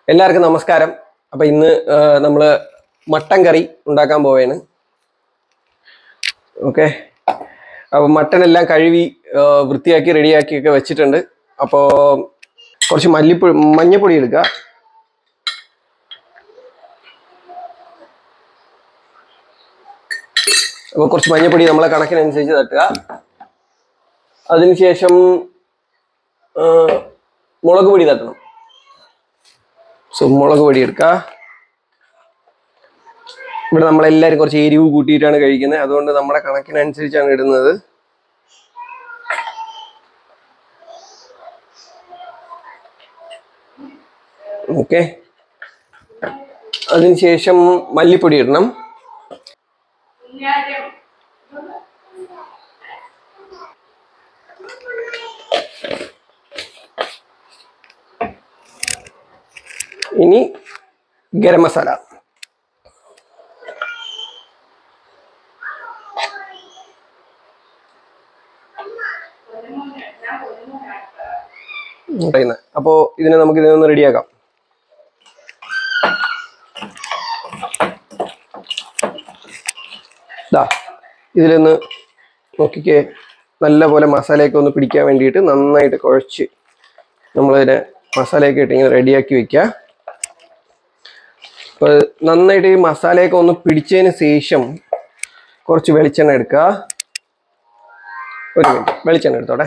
എല്ലാവർക്കും നമസ്കാരം. അപ്പോൾ ഇന്ന് നമ്മൾ മട്ടൻ കറി ഉണ്ടാക്കാൻ പോവുകയാണ്. ഓക്കെ, അപ്പോൾ മട്ടൻ എല്ലാം കഴുകി വൃത്തിയാക്കി റെഡിയാക്കിയൊക്കെ വെച്ചിട്ടുണ്ട്. അപ്പോൾ കുറച്ച് മഞ്ഞപ്പൊടി എടുക്കുക. അപ്പോൾ കുറച്ച് മഞ്ഞപ്പൊടി നമ്മളെ കണക്കിനനുസരിച്ച് തട്ടുക. അതിനുശേഷം മുളക് പൊടി തട്ടണം. മുളക് പൊടി എടുക്കുക. ഇവിടെ നമ്മളെല്ലാവരും കുറച്ച് എരിവ് കൂട്ടിയിട്ടാണ് കഴിക്കുന്നത്, അതുകൊണ്ട് നമ്മുടെ കണക്കിനനുസരിച്ചാണ് ഇടുന്നത്. ഓക്കെ, അതിനുശേഷം മല്ലിപ്പൊടി ഇടണം. ഇനി ഗരം മസാല. അപ്പോൾ നമുക്ക് ഇതിനൊന്ന് റെഡിയാക്കാം. ഇതിലൊന്ന് നോക്കിക്കേ, നല്ലപോലെ മസാലയൊക്കെ ഒന്ന് പിടിക്കാൻ വേണ്ടിയിട്ട് നന്നായിട്ട് കുഴച്ച് നമ്മളിതിനെ മസാലയൊക്കെ ഇട്ട് ഇങ്ങനെ റെഡിയാക്കി വെക്കുക. അപ്പോൾ നന്നായിട്ട് ഈ മസാലയൊക്കെ ഒന്ന് പിടിച്ചതിന് ശേഷം കുറച്ച് വെളിച്ചെണ്ണ എടുക്കുക. ഒരു മിനിറ്റ്, വെളിച്ചെണ്ണ എടുത്തോടെ.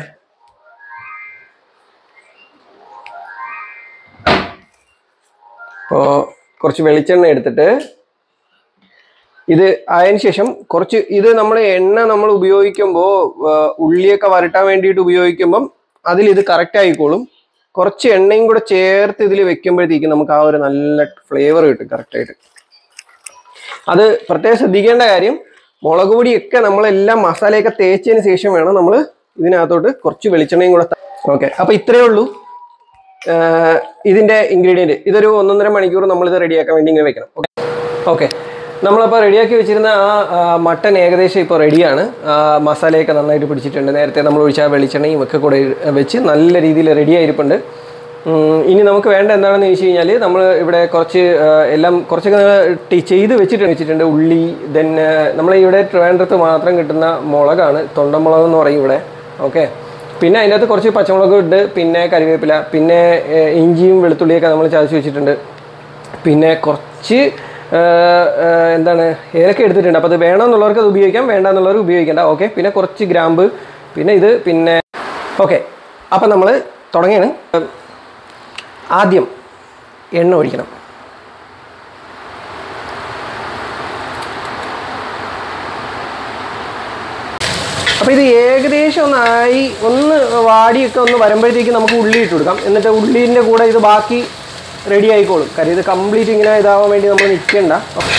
അപ്പോൾ കുറച്ച് വെളിച്ചെണ്ണ എടുത്തിട്ട് ഇത് അതിന് ശേഷം കുറച്ച് നമ്മൾ എണ്ണ നമ്മൾ ഉപയോഗിക്കുമ്പോൾ ഉള്ളിയൊക്കെ വരട്ടാൻ വേണ്ടിയിട്ട് ഉപയോഗിക്കുമ്പം ഇത് കറക്റ്റ് ആയിക്കോളും. കുറച്ച് എണ്ണയും കൂടെ ചേർത്ത് ഇതിൽ വെക്കുമ്പോഴത്തേക്കും നമുക്ക് ആ ഒരു നല്ല ഫ്ലേവർ കിട്ടും കറക്റ്റായിട്ട്. അത് പ്രത്യേകം ശ്രദ്ധിക്കേണ്ട കാര്യം, മുളക് പൊടിയൊക്കെ നമ്മളെല്ലാം മസാലയൊക്കെ തേച്ചതിന് ശേഷം വേണം നമ്മൾ ഇതിനകത്തോട്ട് കുറച്ച് വെളിച്ചെണ്ണയും കൂടെ. ഓക്കെ, അപ്പോൾ ഇത്രയേ ഉള്ളൂ ഇതിൻ്റെ ഇൻഗ്രീഡിയൻറ്റ്. ഇതൊരു 1.5 മണിക്കൂർ നമ്മളിത് റെഡിയാക്കാൻ വേണ്ടി ഇങ്ങനെ വെക്കണം. ഓക്കെ, നമ്മളപ്പോൾ റെഡിയാക്കി വെച്ചിരുന്ന ആ മട്ടൻ ഏകദേശം ഇപ്പോൾ റെഡിയാണ്. മസാലയൊക്കെ നന്നായിട്ട് പിടിച്ചിട്ടുണ്ട്. നേരത്തെ നമ്മൾ ഒഴിച്ച വെളിച്ചെണ്ണയും ഒക്കെ കൂടെ വെച്ച് നല്ല രീതിയിൽ റെഡി ആയിരിപ്പുണ്ട്. ഇനി നമുക്ക് വേണ്ട എന്താണെന്ന് ചോദിച്ചു കഴിഞ്ഞാൽ, നമ്മൾ ഇവിടെ കുറച്ചൊക്കെ ചെയ്ത് വെച്ചിട്ടുണ്ട്. ഉള്ളി, ദെൻ നമ്മളിവിടെ ട്രിവാൻഡ്രത്ത് മാത്രം കിട്ടുന്ന മുളകാണ്, തൊണ്ടമുളക് എന്ന് പറയും ഇവിടെ. ഓക്കെ, പിന്നെ അതിൻ്റെ അകത്ത് കുറച്ച് പച്ചമുളക് ഇട്ട്, പിന്നെ കരിവേപ്പില, പിന്നെ ഇഞ്ചിയും വെളുത്തുള്ളിയൊക്കെ നമ്മൾ ചതച്ച് വെച്ചിട്ടുണ്ട്. പിന്നെ കുറച്ച് ഏലക്ക എടുത്തിട്ടുണ്ട്. അപ്പോൾ അത് വേണമെന്നുള്ളവർക്ക് അത് ഉപയോഗിക്കാം, വേണ്ടെന്നുള്ളവർക്ക് ഉപയോഗിക്കേണ്ട. ഓക്കെ, പിന്നെ കുറച്ച് ഗ്രാമ്പ്, പിന്നെ ഓക്കെ. അപ്പം നമ്മൾ തുടങ്ങിയാണ്. ആദ്യം എണ്ണ ഒഴിക്കണം. അപ്പോൾ ഇത് ഏകദേശം ഒന്ന് വാടിയൊക്കെ ഒന്ന് വരുമ്പോഴത്തേക്ക് നമുക്ക് ഉള്ളി ഇട്ട് കൊടുക്കാം. എന്നിട്ട് ഉള്ളീൻ്റെ കൂടെ ഇത് ബാക്കി റെഡി ആയിക്കോളും. കാര്യം ഇത് കംപ്ലീറ്റ് ഇങ്ങനെ ഇതാവാൻ വേണ്ടി നമ്മൾ നിൽക്കേണ്ട.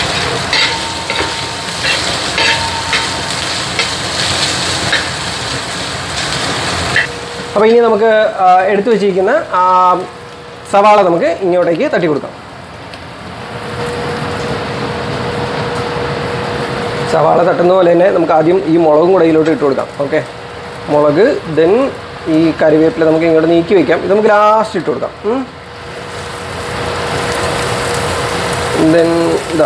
അപ്പോൾ ഇനി നമുക്ക് എടുത്തു വെച്ചിരിക്കുന്ന സവാള നമുക്ക് ഇങ്ങോട്ടേക്ക് തട്ടി കൊടുക്കാം. സവാള തട്ടുന്ന പോലെ തന്നെ നമുക്ക് ആദ്യം ഈ മുളകും കൂടെ ഇതിലോട്ട് ഇട്ട് കൊടുക്കാം. ഓക്കെ, മുളക്, ദെൻ ഈ കറിവേപ്പില നമുക്ക് ഇങ്ങോട്ട് നീക്കി വയ്ക്കാം. ഇത് നമുക്ക് ലാസ്റ്റ് ഇട്ട് കൊടുക്കാം. ദെൻ ഇതാ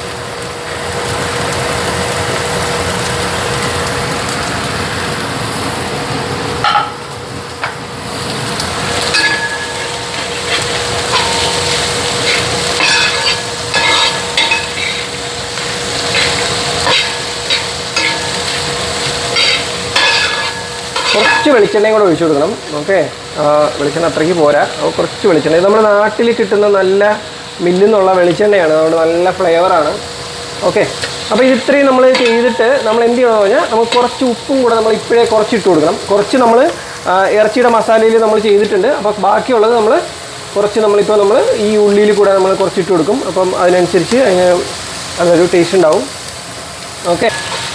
കുറച്ച് വെളിച്ചെണ്ണയും കൂടെ ഒഴിച്ചു കൊടുക്കണം. ഓക്കെ, വെളിച്ചെണ്ണ അത്രയ്ക്ക് പോരാ, കുറച്ച് വെളിച്ചെണ്ണ. ഇത് നമ്മുടെ നാട്ടിൽ കിട്ടുന്ന നല്ല മില്ലിൽ നിന്നുള്ള വെളിച്ചെണ്ണയാണ്, അതുകൊണ്ട് നല്ല ഫ്ലേവറാണ്. ഓക്കെ, അപ്പോൾ ഇത്രയും നമ്മൾ ചെയ്തിട്ട് നമ്മൾ എന്ത് ചെയ്യണമെന്ന് പറഞ്ഞാൽ, നമുക്ക് കുറച്ച് ഉപ്പും കൂടെ നമ്മൾ ഇപ്പോഴേ കുറച്ചിട്ട് കൊടുക്കണം. കുറച്ച് നമ്മൾ ഇറച്ചിയുടെ മസാലയിൽ നമ്മൾ ചെയ്തിട്ടുണ്ട്. അപ്പോൾ ബാക്കിയുള്ളത് നമ്മൾ ഈ ഉള്ളിയിൽ കൂടെ നമ്മൾ കുറച്ചിട്ട് കൊടുക്കും. അപ്പം അതിനനുസരിച്ച് അതൊരു ടേസ്റ്റ് ഉണ്ടാവും. Okay,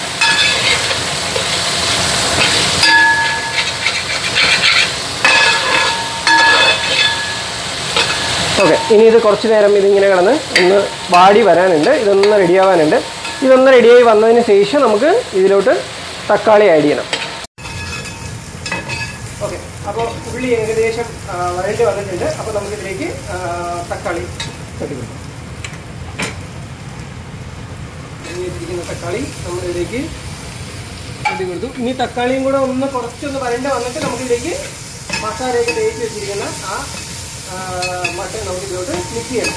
okay. ഇനി ഇത് കുറച്ച് നേരം ഇതിങ്ങനെ കിടന്ന് ഒന്ന് വാടി വരാനുണ്ട്. ഇതൊന്ന് റെഡിയാവാനുണ്ട്. ഇതൊന്ന് റെഡിയായി വന്നതിന് ശേഷം നമുക്ക് ഇതിലോട്ട് തക്കാളി ആഡ് ചെയ്യണം. ഓക്കെ, അപ്പോൾ ഉള്ളി ഏകദേശം വരണ്ടി വന്നിട്ടുണ്ട്. അപ്പോൾ നമുക്കിതിലേക്ക് തക്കാളി തട്ടിക്കൊടുക്കാം. വെച്ചിരിക്കുന്ന തക്കാളി നമ്മളിതിലേക്ക് തട്ടിക്കൊടുത്തു. ഇനി തക്കാളിയും കൂടെ കുറച്ചൊന്ന് വരണ്ട് വന്നിട്ട് നമുക്കിതിലേക്ക് മസാലയൊക്കെ തേച്ച് വെച്ചിരിക്കുന്ന ആ മട്ടൺ നമുക്കിതിലോട്ട് മിക്സ് ചെയ്യണം.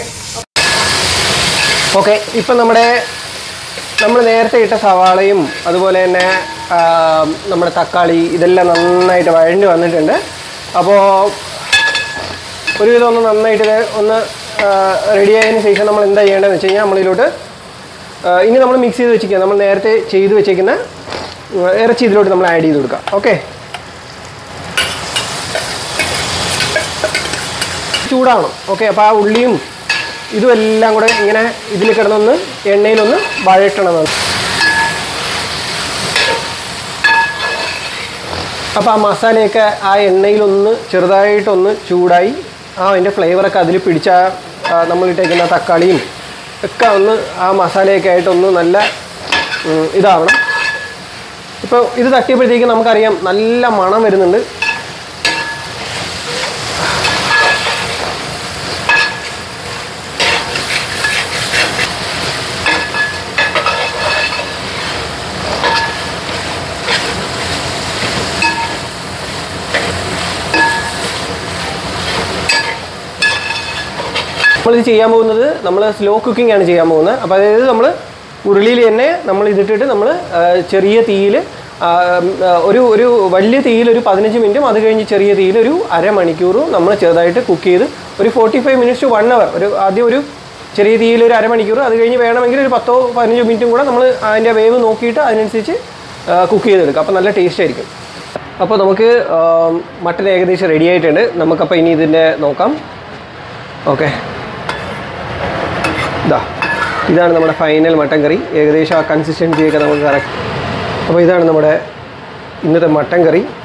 ഓക്കെ. ഇപ്പം നമ്മൾ നേരത്തെ ഇട്ട സവാളയും അതുപോലെ തന്നെ നമ്മുടെ തക്കാളി ഇതെല്ലാം നന്നായിട്ട് വഴണ്ടി വന്നിട്ടുണ്ട്. അപ്പോൾ ഒരുവിധം ഒന്ന് നന്നായിട്ട് ഒന്ന് റെഡി ആയതിനു ശേഷം നമ്മൾ എന്താ ചെയ്യേണ്ടതെന്ന് വെച്ച് കഴിഞ്ഞാൽ നമ്മളിതിലോട്ട് ഇനി നമ്മൾ മിക്സ് ചെയ്ത് വെച്ചിരിക്കുക നമ്മൾ നേരത്തെ ചെയ്ത് വെച്ചേക്കുന്ന ഇറച്ചി ഇതിലോട്ട് നമ്മൾ ആഡ് ചെയ്ത് കൊടുക്കാം. ഓക്കെ. ചൂടാവണം. ഓക്കെ. അപ്പോൾ ആ ഉള്ളിയും ഇതുമെല്ലാം കൂടെ ഇങ്ങനെ ഇതിൽ കിടന്നൊന്ന് എണ്ണയിലൊന്ന് വഴറ്റണം. അപ്പോൾ ആ മസാലയൊക്കെ ആ എണ്ണയിലൊന്ന് ചെറുതായിട്ടൊന്ന് ചൂടായി അതിൻ്റെ ഫ്ലേവറൊക്കെ അതിൽ പിടിച്ച നമ്മളിട്ടേക്കുന്ന തക്കാളിയും ഒക്കെ ഒന്ന് ആ മസാലയൊക്കെ ആയിട്ടൊന്ന് നല്ല ഇതാവണം. ഇപ്പോൾ ഇത് തട്ടിയപ്പോഴത്തേക്കും നമുക്കറിയാം നല്ല മണം വരുന്നുണ്ട്. നമ്മളിത് ചെയ്യാൻ പോകുന്നത് നമ്മൾ സ്ലോ കുക്കിംഗ് ആണ് ചെയ്യാൻ പോകുന്നത്. അപ്പോൾ അതായത് നമ്മൾ ഉരുളിയിൽ തന്നെ നമ്മൾ ഇതിട്ടിട്ട് നമ്മൾ ചെറിയ തീയിൽ ഒരു വലിയ തീയിൽ ഒരു 15 മിനിറ്റും അത് കഴിഞ്ഞ് ചെറിയ തീയിൽ ഒരു അരമണിക്കൂറും നമ്മൾ ചെറുതായിട്ട് കുക്ക് ചെയ്ത് ഒരു 45 മിനിറ്റ്സ് ടു 1 അവർ ആദ്യം ഒരു ചെറിയ തീയിൽ ഒരു അരമണിക്കൂർ അത് കഴിഞ്ഞ് വേണമെങ്കിൽ ഒരു 10-15 മിനിറ്റും കൂടെ നമ്മൾ അതിൻ്റെ വേവ് നോക്കിയിട്ട് അതിനനുസരിച്ച് കുക്ക് ചെയ്തെടുക്കുക. അപ്പോൾ നല്ല ടേസ്റ്റ് ആയിരിക്കും. അപ്പോൾ നമുക്ക് മട്ടൻ ഏകദേശം റെഡി ആയിട്ടുണ്ട്. നമുക്കപ്പോൾ ഇനി ഇതിൻ്റെ നോക്കാം. ഓക്കെ. ഇതാണ് നമ്മുടെ ഫൈനൽ മട്ടൻ കറി. ഏകദേശം ആ കൺസിസ്റ്റൻസിയൊക്കെ നമുക്ക് കറക്റ്റ്. അപ്പോൾ ഇതാണ് നമ്മുടെ ഇന്നത്തെ മട്ടൻ കറി.